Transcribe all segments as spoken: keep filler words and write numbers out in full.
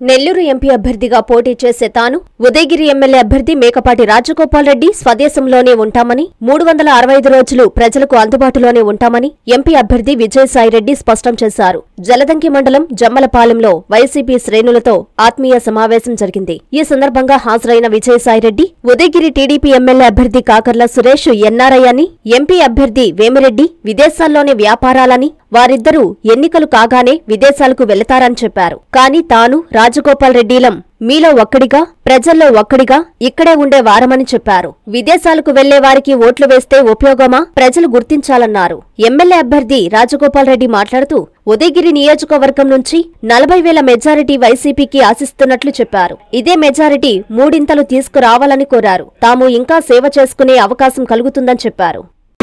Nellore MP అభ్యర్థిగా పోటీ చేసే తాను ఉదయగిరి ఎమ్మెల్యే అభ్యర్థి మేకపాటి రాజగోపాల్ రెడ్డి స్వదేశంలోనే ఉంటామని, మూడు వందల అరవై ఐదు రోజులు ప్రజలకు అందుబాటులోనే ఉంటామని ఎంపీ అభ్యర్థి విజయసాయిరెడ్డి స్పష్టం చేశారు. జలదంకి మండలం జమ్మలపాలెంలో వైసీపీ శ్రేణులతో ఆత్మీయ సమావేశం జరిగింది. ఈ సందర్భంగా హాజరైన విజయసాయిరెడ్డి ఉదయగిరి టీడీపీ ఎమ్మెల్యే అభ్యర్థి కాకర్ల సురేష్ ఎన్ఆర్ఐ అని, ఎంపీ అభ్యర్థి వేమిరెడ్డి విదేశాల్లోనే వ్యాపారాలని, వారిద్దరూ ఎన్నికలు కాగానే విదేశాలకు వెళతారని చెప్పారు. కానీ తాను రాజగోపాల్ రెడ్డిలం మీలో ఒక్కడిగా, ప్రజల్లో ఒక్కడిగా ఇక్కడే ఉండే వారమని చెప్పారు. విదేశాలకు వెళ్లే వారికి ఓట్లు వేస్తే ఉపయోగమా, ప్రజలు గుర్తించాలన్నారు. ఎమ్మెల్యే అభ్యర్థి రాజగోపాల్ రెడ్డి మాట్లాడుతూ ఉదయగిరి నియోజకవర్గం నుంచి నలభై వేల మెజారిటీ వైసీపీకి ఆశిస్తున్నట్లు చెప్పారు. ఇదే మెజారిటీ మూడింతలు తీసుకురావాలని కోరారు. తాము ఇంకా సేవ చేసుకునే అవకాశం కలుగుతుందని చెప్పారు.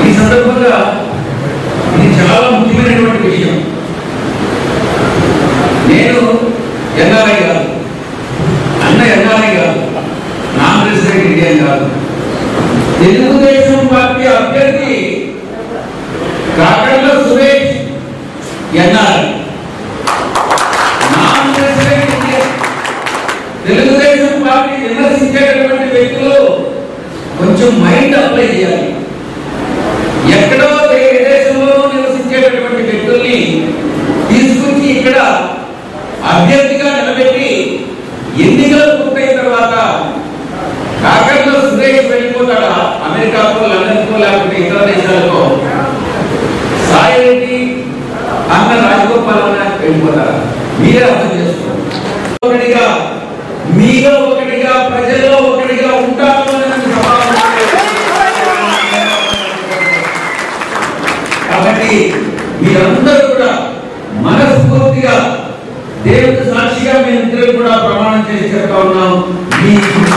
ఇది చాలా ముఖ్యమైనటువంటి విషయం. నేను ఎన్ఆర్ఐ కాదు, అన్న ఎన్ఆర్ఐ కాదు, నాన్ రెసిడెంట్ ఇండియన్ కాదు. తెలుగుదేశం పార్టీ అభ్యర్థి Kakarla Suresh NRI, non resident Indian. Telugu Desam party విమర్శించేటటువంటి వ్యక్తులు కొంచెం మైండ్ అప్లై చేయాలి. ఎక్కడో దేశంలో నివసించేటటువంటి వ్యక్తుల్ని తీసుకొచ్చి ఇక్కడ అభ్యర్థిగా నిలబెట్టి ఎన్నికలు పూర్తయిన తర్వాత కాకర్ల సురేష్ వెళ్ళిపోతాడా అమెరికాకో, లండన్కో, లేకపోతే ఇతర దేశాలకో, సాయిరెడ్డి అన్న రాజగోపాల్ వెళ్ళిపోతారా? మీరే అర్థం చేసుకోండి. ఒకటిగా మీలో ఒకటిగా ప్రజల్లో ఒకటిగా ఉంటాము. కాబట్టి మీరందరూ కూడా మనస్ఫూర్తిగా దేవుడి సాక్షిగా మేమిద్దరు కూడా ప్రమాణం చేసి చెప్తా ఉన్నాం. మీ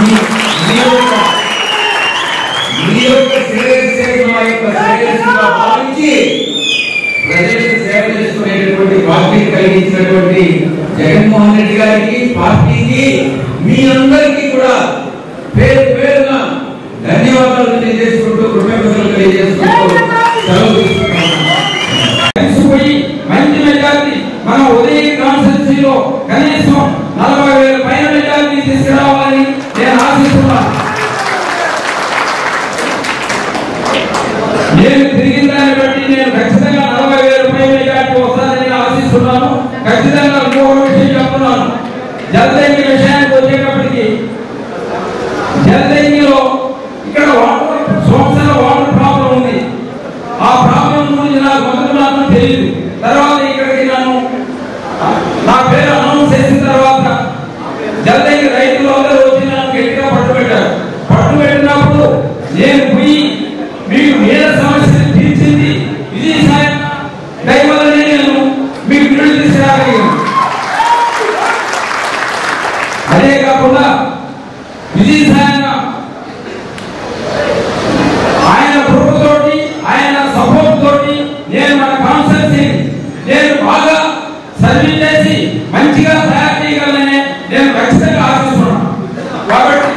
యొక్క శ్రేయస్సుగా భావించి ప్రజలకు సేవ చేసుకునేటటువంటి పార్టీని కలిగించినటువంటి జగన్మోహన్ రెడ్డి గారికి, పార్టీకి, మీ అందరికీ కూడా పేరు పేరున ధన్యవాదాలు తెలియజేసుకుంటూ, కృతజ్ఞతలు తెలియజేసుకుంటూ సెలవు మంచి మెజార్టీ మన ఉదయగిరి కాన్స్టిట్యూన్సీలో కనీసం నలభై వేల పైన మెజార్టీ తీసుకురావాలని నేను ఆశిస్తున్నాను. నేను తిరిగిన దాన్ని బట్టి నేను ఖచ్చితంగా నలభై వేల పైన మెజార్టీ వస్తుందని ఆశిస్తున్నాను. ఖచ్చితంగా ఇంకొక విషయం చెప్తున్నాను. జలదంకి విషయానికి వచ్చేటప్పటికి జలదంకిలో ఇక్కడ వాటర్ సంవత్సరాల వాటర్ ప్రాబ్లం ఉంది. ఆ ప్రాబ్లం గురించి నాకు మొదటి మాత్రం తెలియదు. తర్వాత ఇక్కడికి నన్ను నా పేరు అనౌన్స్ చేసిన తర్వాత జలదంకి రైతులు అందరూ వచ్చి నన్ను గట్టిగా పట్టుబెట్టారు. పట్టుబెట్టినప్పుడు నేను పోయి మీకు నేల సమస్యను తీర్చింది విజయసాయి దయవల్లనే నేను మీకు నీళ్లు తీసుకురాగలిగాను. అదే కాకుండా విజయసాయి ఆయన ప్రభుత్వంతోటి, ఆయన సపోర్ట్ తోటి నేను మన కాన్స్టిట్యూన్సీ నేను బాగా సర్వీస్ చేసి మంచిగా తయారు చేయగలనే నేను ఖచ్చితంగా ఆశిస్తున్నాను. కాబట్టి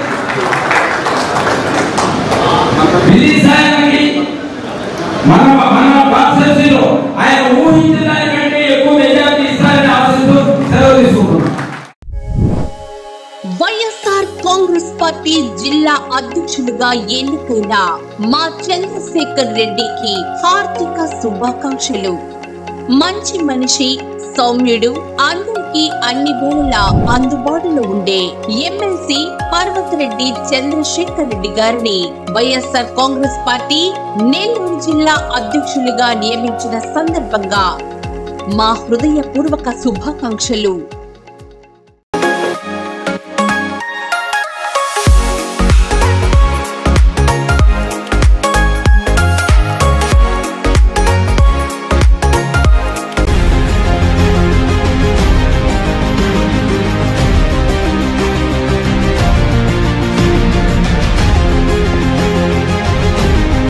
విజయసాయికి మన మన కాన్స్టిట్యూన్సీలో ఆయన ఊహించిన దానికంటే ఎక్కువ మెజార్టీ ఇస్తారని ఆశిస్తూ సెలవు తీసుకుంటున్నాను. వైఎస్ఆర్ కాంగ్రెస్ పార్టీ జిల్లా అధ్యక్షులుగా ఎన్నికైన మా చంద్రశేఖర్ రెడ్డికి హార్దిక శుభాకాంక్షలు. మంచి మనిషి, సౌమ్యుడు, అందరికీ అన్ని వేళలా అందుబాటులో ఉండే ఎమ్మెల్సీ పర్వతరెడ్డి చంద్రశేఖర్ రెడ్డి గారిని వైఎస్ఆర్ కాంగ్రెస్ పార్టీ నెల్లూరు జిల్లా అధ్యక్షులుగా నియమించిన సందర్భంగా మా హృదయపూర్వక శుభాకాంక్షలు.